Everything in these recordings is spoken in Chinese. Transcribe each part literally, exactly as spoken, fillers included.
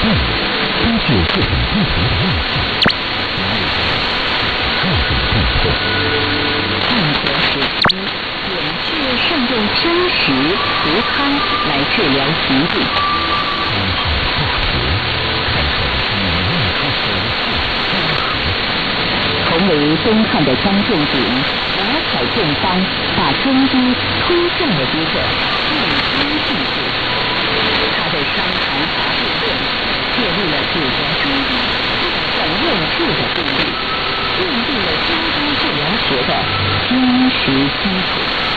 动物都具有各种不同的药性，各种痛痛。 战国时期，远志善用真实、毒汤来治疗疾病。 东汉化学看守以验出手术结合。 同为东汉的张仲景，博采众方，把中医推荐了一个治医技术。他的《伤寒杂病论》确立了治疗中医各种用治的定律，奠定了中医治疗学的坚实基础。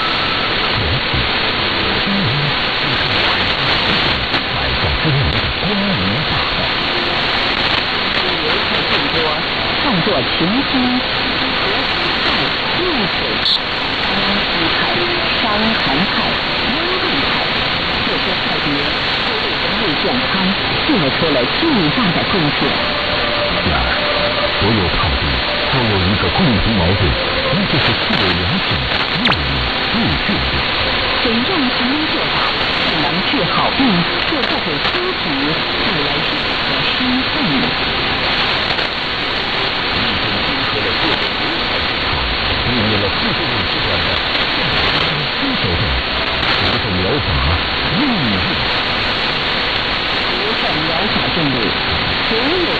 摆在中医的光明大道。 流派众多，创作群经、和派、逆水、安息派、伤寒派、温病派，这些派别都为人类健康做出了巨大的贡献。 然而，所有派别都有一个共同矛盾，那就是素有良性的药物入治病。 怎样才能做到既能治好病，又不给身体带来任何伤痛呢？ 易经结合了各种流派之长，避免了副作用阶段的新手段，实证疗法应用。 实证疗法定律，所有